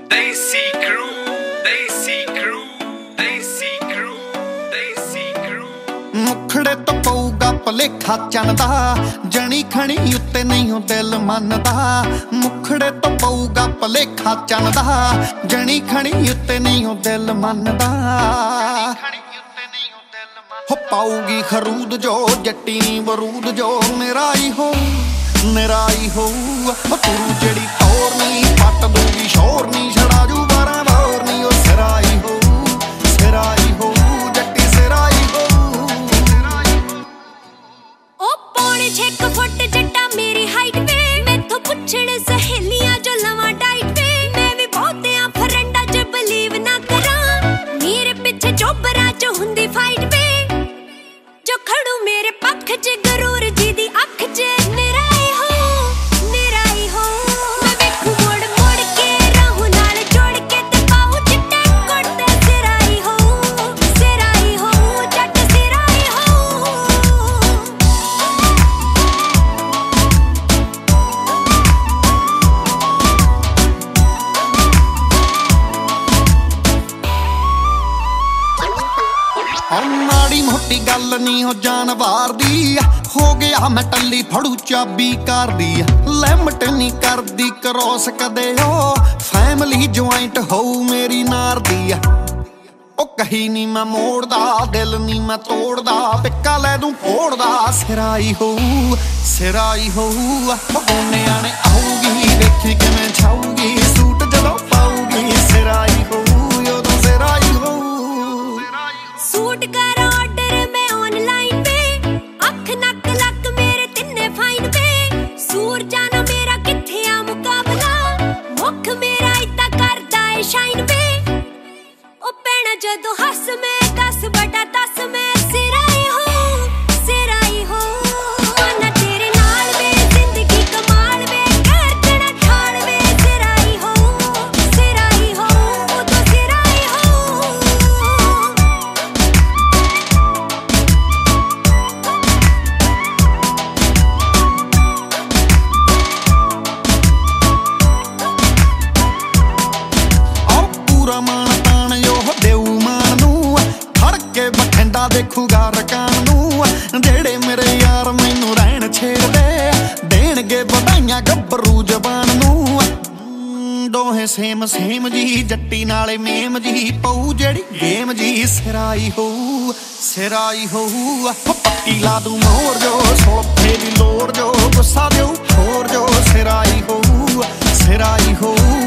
Desi crew, Desi crew, Desi crew, Desi crew। ਮੁਖੜੇ ਤੋਂ ਪਊਗਾ ਭਲੇਖਾ ਚੰਦਾ, ਜਣੀ ਖਣੀ ਉੱਤੇ ਨਹੀਂ ਉਹ ਦਿਲ ਮੰਨਦਾ। ਮੁਖੜੇ ਤੋਂ ਪਊਗਾ ਭਲੇਖਾ ਚੰਦਾ, ਜਣੀ ਖਣੀ ਉੱਤੇ ਨਹੀਂ ਉਹ ਦਿਲ ਮੰਨਦਾ। ਹੋ ਪਾਊਗੀ ਖਰੂਦ ਜੋ ਜੱਟੀ ਨੀ ਬਰੂਦ ਜੋ ਮੇਰਾ ਹੀ ਹੋ ਮੇਰਾ ਹੀ ਹੋਊ। ਤੂੰ ਜਿਹੜੀ ਟੌਰ ਨੀ ਪੱਟ ਦੂਗੀ ਸ਼ੋਰ ਨੀ ਛੜਾ ਜੂ 12 ਬੋਰ ਨੀ ਉਹ ਸਿਰਾ ਹੀ ਹੋਊ ਸਿਰਾ ਹੀ ਹੋਊ ਜੱਟੀ ਸਿਰਾ ਹੀ ਹੋਊ। ਉਹ ਪੌਣੇ 6 ਫੁੱਟ ਜੱਟਾ ਮੇਰੀ ਹਾਈਟ ਵੇ, ਮੈਥੋਂ ਪੁੱਛਣ ਸਹੇਲੀਆਂ ਜੋ ਲਵਾਂ ਡਾਈਟ ਵੇ। ਮੈਂ ਵੀ ਬਹੁਤਿਆਂ ਫਰੈਂਡਾਂ 'ਚ ਬਲੀਵ ਨਾ ਕਰਾਂ, ਮੇਰੇ ਪਿੱਛੇ ਚੋਬਰਾਂ 'ਚ ਹੁੰਦੀ ਫਾਈਟ ਵੇ। ਜੋ ਖੜੂ ਮੇਰੇ ਪੱਖ 'ਚ ਗਰੂਰ ਜੀ ਦੀ ਅੱਖ 'ਚ ਮੇਰਾ ਹੀ ਹੋ ਮੇਰਾ ਹੀ ਹੋ। ਮੈਂ ਵੇਖੂ ਮੋੜ ਮੋੜ ਕੇ ਰਾਹੂ ਨਾਲ ਜੋੜ ਕੇ ਤੇ ਪਾਉ ਚਿੱਟੇ ਕੁੜਤੇ ਸਿਰਾ ਹੀ ਹੋ ਜੱਟ ਸਿਰਾ ਹੀ ਹੋ। ਮਾੜੀ ਮੋਟੀ ਗੱਲ ਨੀ ਹੋ ਜਾਨਵਾਰ ਦੀ, ਹੋ ਗਿਆ ਮੈਂ ਟੱਲੀ ਫੜੂ ਚਾਬੀ ਕਰਦੀ। ਲਿਮਟ ਨੀ ਕਰਦੀ ਕਰੋਸ ਕਦੇ ਉਹ, ਫੈਮਿਲੀ ਜੁਆਇੰਟ ਹੋਊ ਮੇਰੀ ਨਾਰ ਦੀ। ਉਹ ਕਹੀ ਨੀ ਮੈਂ ਮੋੜਦਾ ਦਿਲ ਨੀ ਮੈਂ ਤੋੜਦਾ, ਪਿੱਕਾ ਲੈ ਦੂੰ ਫੋੜਦਾ ਸਿਰਾ ਹੀ ਹੋਊ ਸਿਰਾ ਹੀ ਹੋਊ। ਬੋਨਿਆਂ ਨੇ ਆਊਗੀ ਵੇਖੀ ਕਿਵੇਂ ਛਾਊਗੀ, ਸੂਟ ਜਦੋਂ ਪਾਊਗੀ ਸਿਰਾ ਹੀ ਹੋਊ ਉਦੋਂ ਸਿਰਾ ਹੀ ਹੋਊ। ਸੂਟ ਕਰ ਆਰਡਰ ਮੈਂ ਆਨਲਾਈਨ ਵੇ, ਅੱਖ ਨੱਕ ਲੱਕ ਮੇਰੇ ਤਿੰਨੇ ਫਾਈਨ ਵੇ। ਸੂਰ ਜਾਣਾ ਮੇਰਾ ਕਿੱਥੇ ਆ ਮੁਕਾਬਲਾ, ਮੁੱਖ ਮੇਰਾ ਇਦਾਂ ਕਰਦਾ ਏ ਸ਼ਾਈਨ ਵੇ। ਉਹ ਪੈਣਾ ਜਦੋਂ ਹੱਸ ਮੈਂ 10/10 ਮੈਂ ਸਿਰਾ ਹੀ ਹੋ ਸਿਰਾ ਹੀ ਹੋ। ਮਾਨਾ ਤੇਰੇ ਨਾਲ ਵੇ ਜ਼ਿੰਦਗੀ ਕਮਾਲ ਵੇ, ਕਰਕਣਾ ਠਾਲ ਵੇ ਸਿਰਾ ਹੀ ਹੋ ਉਦੋਂ ਸਿਰਾ ਹੀ ਹੋ। ਪੂਰਾ ਮਾਣ ਤਾਣ ਉਹ ਦੇਊ ਮਾਨ ਨੂੰ, ਖੜ ਕੇ ਬਠਿੰਡਾ ਦੇਖੂਗਾ ਰਕਾਨ ਨੂੰ। ਜਿਹੜੇ ਮੇਰੇ ਯਾਰ ਮੈਨੂੰ ਰਹਿਣ ਛੇੜਦੇ, ਦੇਣਗੇ ਵਧਾਈਆਂ ਗੱਭਰੂ ਜ਼ਬਾਨ ਨੂੰ। ਦੋਹੇ ਸੇਮ ਸੇਮ ਜੀ ਜੱਟੀ ਨਾਲੇ ਮੇਮ ਜੀ, ਪਊ ਜਿਹੜੀ ਗੇਮ ਜੀ ਸਿਰਾ ਹੀ ਹੋਊ ਸਿਰਾ ਹੀ ਹੋਊ। ਪੱਕੀ ਲਾ ਦੂੰ ਮੋਰ ਜੋ ਸੋਫੇ ਦੀ ਲੋੜ ਜੋ, ਗੁੱਸਾ ਦਿਓ ਹੋਰ ਜੋ ਸਿਰਾ ਹੀ ਹੋਊ ਸਿਰਾ ਹੀ ਹੋਊ।